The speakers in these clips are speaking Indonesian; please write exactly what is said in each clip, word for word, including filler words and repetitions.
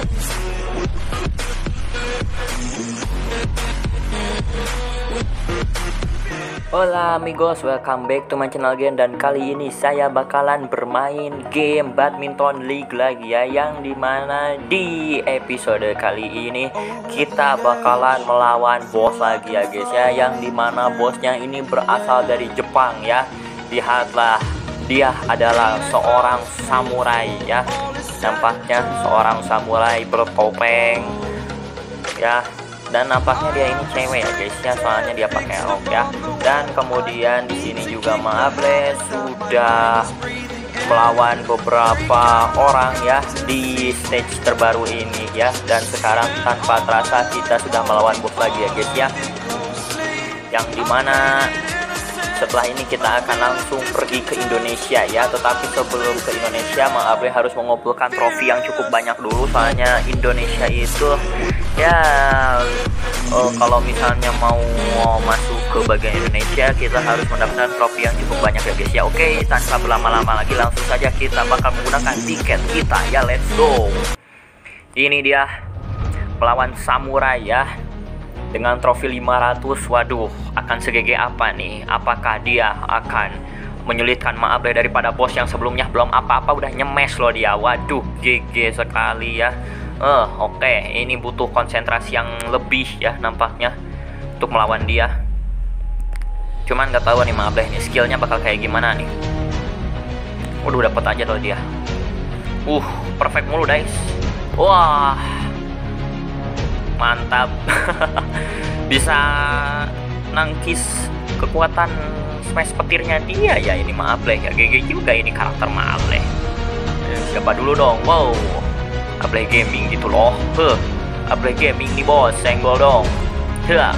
Hola amigos, welcome back to my channel again. Dan kali ini saya bakalan bermain game Badminton League lagi ya, yang dimana di episode kali ini kita bakalan melawan bos lagi ya guys ya, yang dimana bosnya ini berasal dari Jepang ya. Lihatlah, dia adalah seorang samurai ya, nampaknya seorang samurai bertopeng ya. Dan nampaknya dia ini cewek ya guys ya, soalnya dia pakai rok ya. Dan kemudian di sini juga Maable sudah melawan beberapa orang ya di stage terbaru ini ya. Dan sekarang tanpa terasa kita sudah melawan bos lagi ya guys ya, yang dimana setelah ini kita akan langsung pergi ke Indonesia ya. Tetapi sebelum ke Indonesia, Maable harus mengumpulkan trofi yang cukup banyak dulu, soalnya Indonesia itu ya oh, kalau misalnya mau masuk ke bagian Indonesia kita harus mendapatkan trofi yang cukup banyak ya guys ya. Oke, tanpa berlama-lama lagi langsung saja kita bakal menggunakan tiket kita ya, let's go. Ini dia melawan samurai ya, dengan trofi lima ratus. Waduh, akan segege apa nih? Apakah dia akan menyulitkan Maable daripada bos yang sebelumnya? Belum apa-apa udah nyemes loh dia. Waduh, G G sekali ya. Eh, uh, oke, okay. Ini butuh konsentrasi yang lebih ya nampaknya untuk melawan dia. Cuman nggak tahu nih Maable nih skillnya bakal kayak gimana nih. Waduh, dapet aja tuh dia. Uh, perfect mulu guys. Wah, mantap. Bisa nangkis kekuatan smash petirnya dia ya ini Maable ya. G G juga ini karakter Maable. Eh, siapa dulu dong? Wow, Maable Gaming gitu loh. Huh, Maable Gaming nih bos, senggol dong. Huh.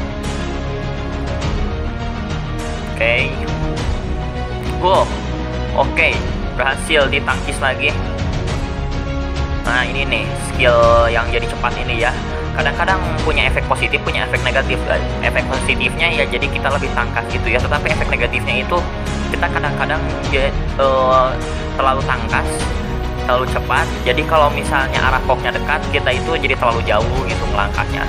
Oke. Okay. Wow. Oke, okay. Berhasil ditangkis lagi. Nah, ini nih skill yang jadi cepat ini ya. Kadang-kadang punya efek positif, punya efek negatif. Efek positifnya ya jadi kita lebih tangkas gitu ya, tetapi efek negatifnya itu kita kadang-kadang uh, terlalu tangkas, terlalu cepat. Jadi kalau misalnya arah koknya dekat, kita itu jadi terlalu jauh gitu melangkahnya.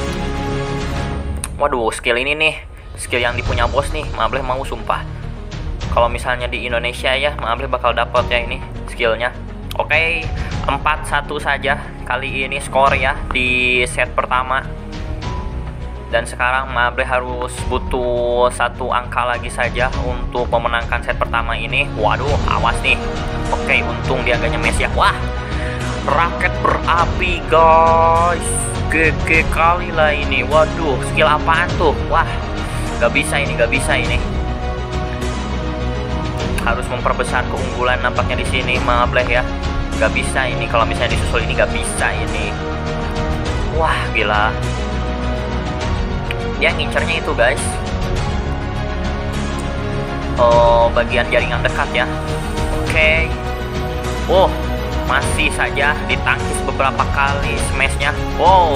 Waduh, skill ini nih, skill yang dipunya bos nih, Maable mau sumpah. Kalau misalnya di Indonesia ya, Maable bakal dapat ya ini skillnya. Oke, okay, empat satu saja kali ini skor ya di set pertama. Dan sekarang Maable harus butuh satu angka lagi saja untuk memenangkan set pertama ini. Waduh, awas nih. Oke, okay, untung dia gak nyemes ya. Wah, raket berapi guys. G G kali lah ini. Waduh, skill apaan tuh? Wah, gak bisa ini, gak bisa ini. Harus memperbesar keunggulan nampaknya di sini Maable ya. Gak bisa ini, kalau misalnya disusul ini gak bisa ini. Wah, gila. Dia ngincernya itu guys, oh, bagian jaringan dekat ya. Oke. Okay. Oh, masih saja ditangkis beberapa kali smashnya. Wow,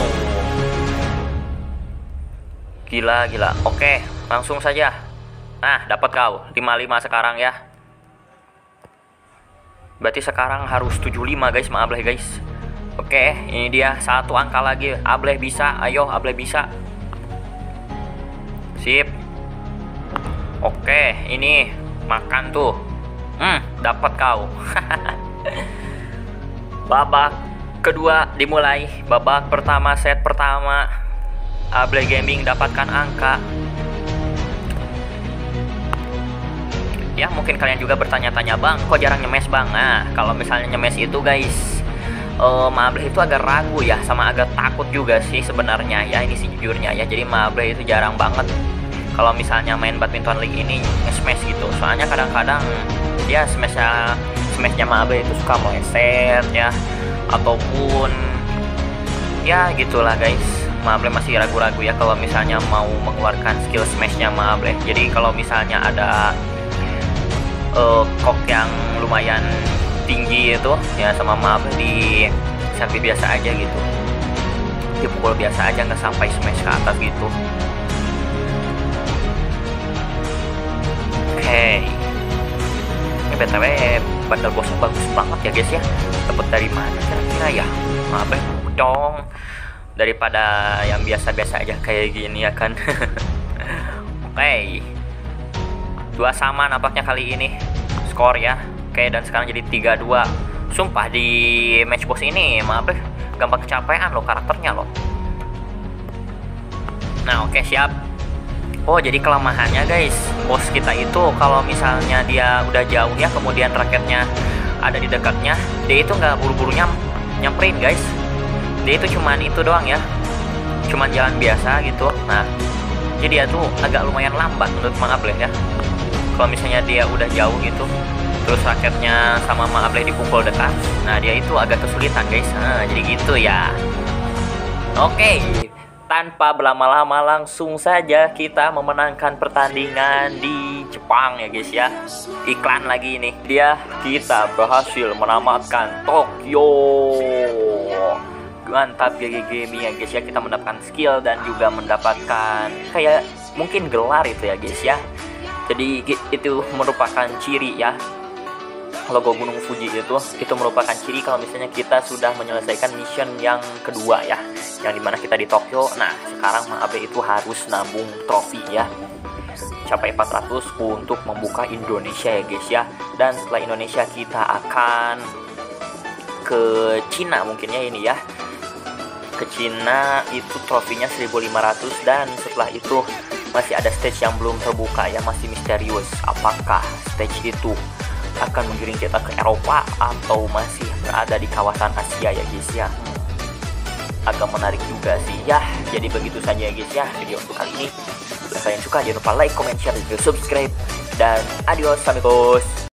gila gila. Oke, okay, langsung saja. Nah, dapat kau lima lima sekarang ya. Berarti sekarang harus tujuh lima guys, Maable guys. Oke, ini dia satu angka lagi. Maable bisa, ayo Maable bisa. Sip. Oke, ini makan tuh. Hmm, dapat kau. Babak kedua dimulai. Babak pertama set pertama, Maable Gaming dapatkan angka. Ya, mungkin kalian juga bertanya-tanya, bang, kok jarang nyemes bang? Nah, kalau misalnya nyemes itu guys, uh, Maable itu agak ragu ya, sama agak takut juga sih sebenarnya ya, ini sejujurnya ya. Jadi Maable itu jarang banget kalau misalnya main Badminton League ini nge-smash gitu. Soalnya kadang-kadang ya smashnya smashnya Maable itu suka meleset ya, ataupun ya gitulah guys. Maable masih ragu-ragu ya kalau misalnya mau mengeluarkan skill smashnya Maable. Jadi kalau misalnya ada Uh, kok yang lumayan tinggi itu ya sama Maable di servis biasa aja gitu, dipukul biasa aja, nggak sampai smash ke atas gitu. Oke, okay. Ini B T W bandel bosnya bagus banget ya guys ya. Dapat dari mana kira-kira ya Maable? dong, daripada yang biasa-biasa aja kayak gini ya kan. Oke, okay. Dua sama nampaknya kali ini skor ya. Oke, okay, dan sekarang jadi tiga dua. Sumpah di match boss ini maaf deh, gampang kecapean loh karakternya loh. Nah oke okay, siap. Oh jadi kelemahannya guys, bos kita itu kalau misalnya dia udah jauh ya, kemudian raketnya ada di dekatnya, dia itu nggak buru-buru nyam nyamperin guys. Dia itu cuman itu doang ya, cuman jalan biasa gitu. Nah jadi dia tuh agak lumayan lambat menurut Mang Ableh ya. Kalau misalnya dia udah jauh gitu, terus raketnya sama Mang Ableh dipukul dekat, nah dia itu agak kesulitan guys. Nah jadi gitu ya. Oke okay. Tanpa berlama-lama langsung saja kita memenangkan pertandingan di Jepang ya guys ya. Iklan lagi ini. Dia kita berhasil menamatkan Tokyo. Mantap G G Gaming ya guys ya. Kita mendapatkan skill dan juga mendapatkan kayak mungkin gelar itu ya guys ya. Jadi itu merupakan ciri ya. Logo Gunung Fuji itu itu merupakan ciri kalau misalnya kita sudah menyelesaikan mission yang kedua ya, yang dimana kita di Tokyo. Nah sekarang Mang Ableh itu harus nabung trofi ya, capai empat ratus untuk membuka Indonesia ya guys ya. Dan setelah Indonesia kita akan ke Cina mungkin ya ini ya, ke Cina itu trofinya seribu lima ratus. Dan setelah itu masih ada stage yang belum terbuka ya, masih misterius. Apakah stage itu akan mengiring kita ke Eropa atau masih berada di kawasan Asia ya guys ya. Agak menarik juga sih ya. Jadi begitu saja ya guys ya video untuk kali ini. Jika kalian suka jangan lupa like, comment, share, dan subscribe. Dan adios amigos.